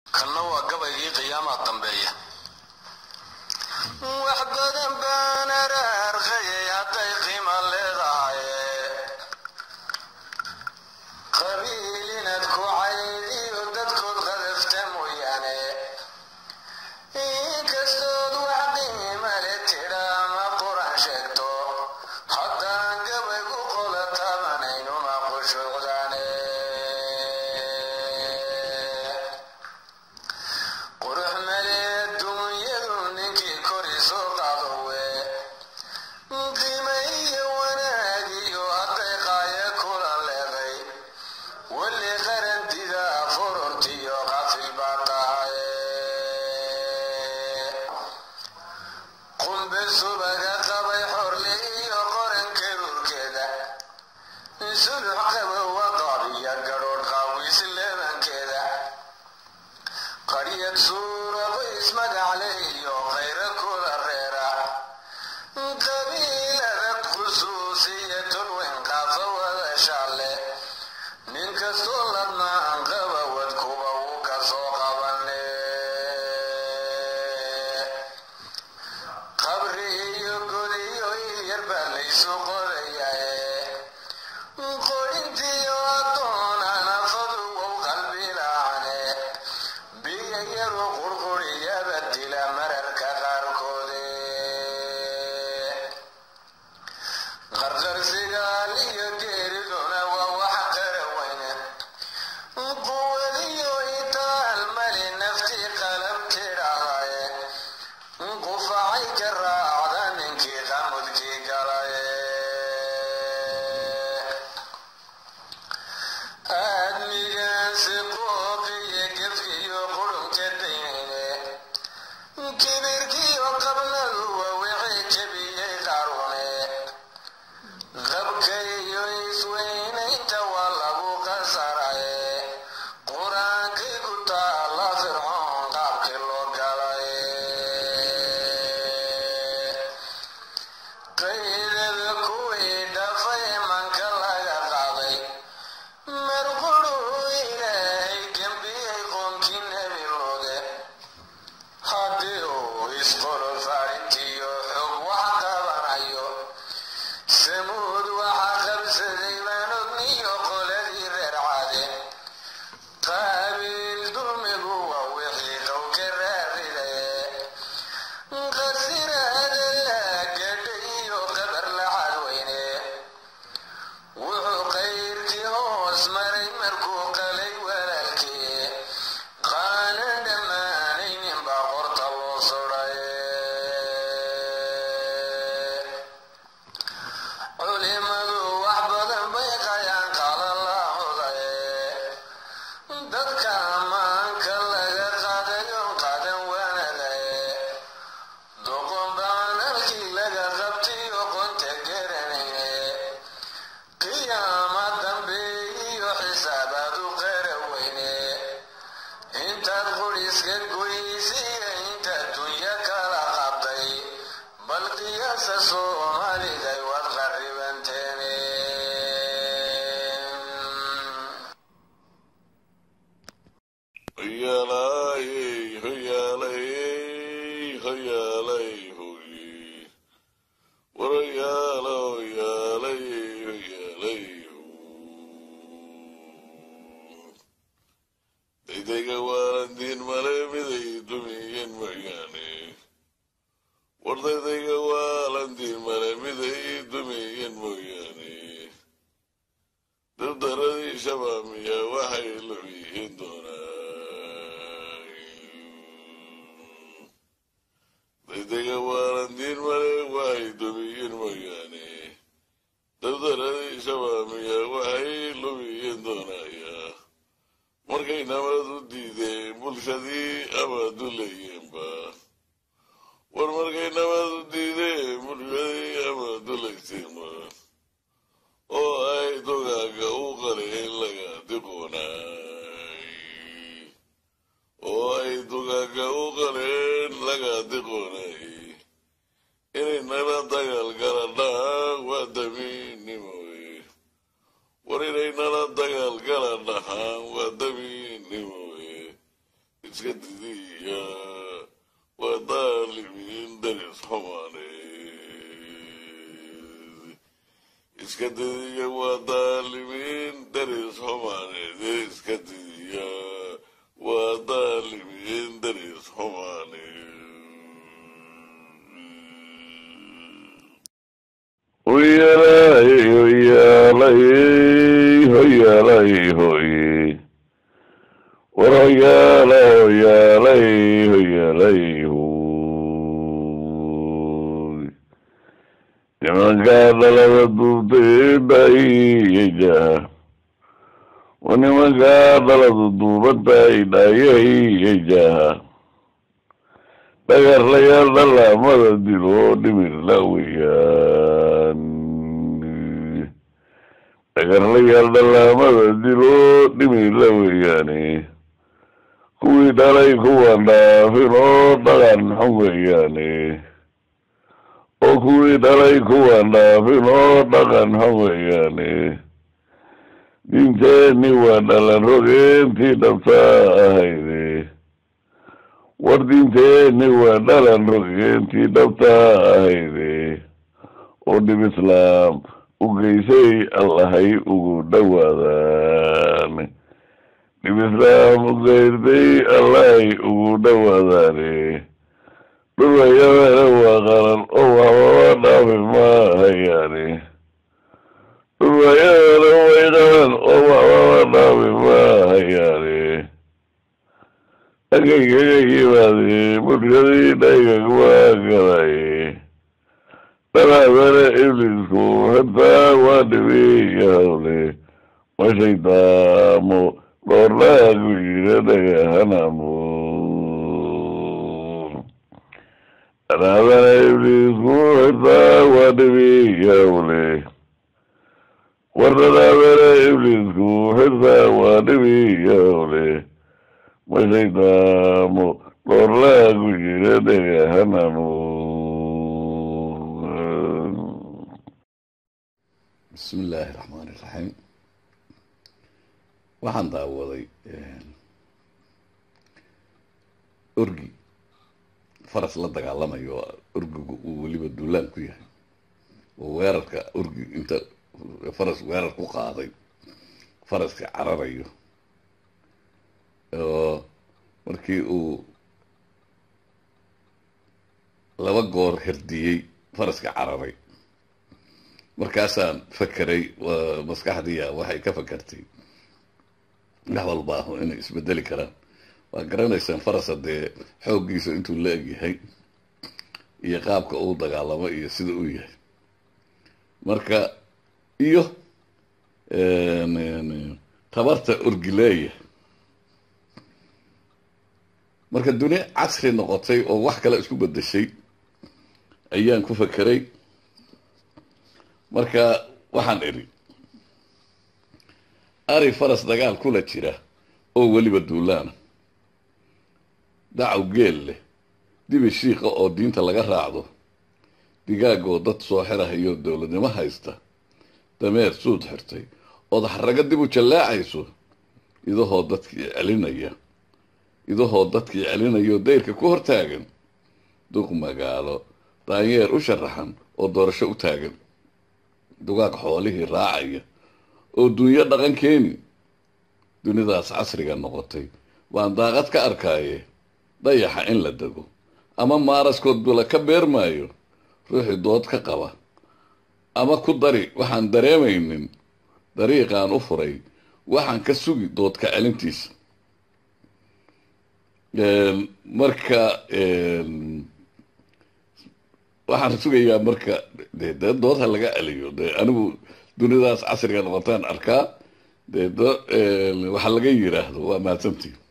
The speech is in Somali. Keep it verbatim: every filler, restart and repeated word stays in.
كنا وقبل قيامة طنبية وحبدا بان رارخي هاتي قيمة لغاية قبيلنا دكو عيدي وددكو الغذفت موياني كستود وحدي مالتنا ما قران شكتو حتى قبل قولة منين ما قشو غداني قرح ملي الدنيا ذنكي كوري سوق عضوي قيمي وناقي وأطيقايا كولا لغي واللي خرنت ذا فررتي وقف البطاي قم بالسبق قبي حرلي وقرن كرور كذا سلح قبي وقاري قرور قوي سلمان كذا قرية سورة واسمك علي وغير كل الريرة قبيلة خصوصية وانقاف ولا شعلة من كسولة ما انقبا ودكوبا وكسوقا بني قبري يقولي يربا ليسو قرية قرنتي وطون انا فضو وقلبي لعنة بيجرو قرقري يبدل مرر كغاركودي غرغر سيغالي يدير دون ووحقر وينه قولي ويطال مالي نفتي قلب تراغاية قفعي كراعدا منكي غمدكي قراية أدمي قاسي قوقي كفكي وقرم كديني كبيركي وقبل ووعي كبيري غاروني غبكي يسويني توالبو قصراي قرانكي قطا الله فرعون قابكي لوكالاي قيد الكوي دفاي منك الله قاضي مرقرو إلهي كنبي قومكي نبي لوغي هاديو يسقر فارنتيو حب وحقبانيو سمود وحقب سليمان ابنيو قولدي رير عادي قابل دمقو ووحيقو كراري قصير هذا قديو قبر لحالويني وحو قيرتي هوس مري مركو قلي ولالكي قال دمانين باقرط الوصري علمدو وحبدا بيقيان قال الله ذي ددك أمانك لغا قاديون قادم ونذي دوقن بانالكي لغا غبتي وقنت قرني قيامة دنبي وحسابات غير ويني انت الغريس كالقويسي انت الدنيا كلا غبتي بل قياس الصومالي ذي والغرب انتيني هيا لاي هيا لاي هيا لاي هوي وريا لا يا لاي هيا لاي ديديك وارندين ملامي دميين مغاني ورديديك وارندين ملامي دميين مغاني دردردي شبامي وحي لبي هندونا ديديك وارندين ملامي وحي دميين مغاني دردردي شبامي وحي لبي هندونا markay nabadu diideen bulshadii abadu leeyeenba war markay nabadu diideen bulshadii abadu leyseenba oo ay dogaaga u qaleen laga diqoonay oo ay dogaaga u qaleen laga diqoonay inay nala dagaal galadhaan waa damiinnimo war inay nala dagaal galadhahaan waa damiinnimo iskadidiya waa daalimiin daris xumaane iskadidiya waa daalimiin daris xumaaneede iskadidiya waa daalimiin daris xumaane hoyalay hoyalay hoyalay hoye war hoyala hoyalay hoyalay hoy nimankaa dhalada duubtay dhaayiyajaha wa nimankaa dhaladu duubatay dhaayayajaha dhagarlayaal dhalaamada diloo dhimirla weyaan dhagarlayaal dhalaamada diloo dhimirla weeyaane kuwii dhalay kuwan dhaafin oo dhaqan xun weeyaane oo kuwii dhalay kuwan dhaafin oo dhaqan xun weeyaane diinteenni waa dhalan rogeentii dhabtaa ahayde war diinteenni waa dhalan rogeentii dhabtaa ahayde oo dhib islaam u geysay allahay ugu dhowaadaan dhib islaam u geysay allahay ugu dhowaadaane dhulwayabana waa qalan oo waxbaba dhaafi maahayaane dhulwayabana way qalan oo waxbaba dhaafi maahayaane agaygaga yimaadee bulshadii dhaygag waa galaye dhalaabana iblisku hataa waa dhibiya hawle ma shaydaamo dhoorlaagu yira dhagahanamo dhalaabana iblisku hataa waa dhibiya hawle war dhalaabana iblisku hataa waa dhibiya hawle ma shaydaamo dhoorlaagu yira dhagahanamo. بسم الله الرحمن الرحيم waxaan daawaday orgi faras la dagaalamayo orgigu uu weliba duulaan ku yahay oo weerarka orgi inta faras weerar ku qaaday faraska cararayo oo markii uu laba goor hirdiyey faraska cararay markaasaan fakeray maskaxdiya waxay ka fakertay wax walba ahu inay isbedeli karaan waa garanaysaan farasa dee xooggiisa intuu la eg yahay iyo qaabka uu dagaalamo iyo sida uu yahay marka iyo tabarta orgileeya marka duni casri noqotay oo wax kale isku bedeshay ayaan ku fakeray marka waxaan idhi ari faras dagaal kula jira oo weliba duulaana dacaw geel leh dibi shiiqa oo diinta laga raacdo digaag oo dad soo xirahayo dowladnimo haysta dameer suud xirtay ood xaraga dib u jallaacayso idahoo dadkii celinaya idahoo dadkii celinayo dayrka ku hortaagan duq magaalo daanyeer u sharaxan oo doorasho u taagan dugaag xoolihii raacaya oo dunyo dhaqan keeni dunidaas casriga noqotay waan daaqad ka arkaaye dayaxa in la dego ama maaraskood bula ka beermaayo ruuxii dood ka qaba ama ku dari waxaan dareemaynin dariiqaan u furay waxaan ka sugi doodka celintiisa marka waxaan sugayaa marka dee dee doodha laga celiyo dee anigu dunidaas casriga noqotaan arkaa dee do waxa laga yiraahdo waa mahadsantii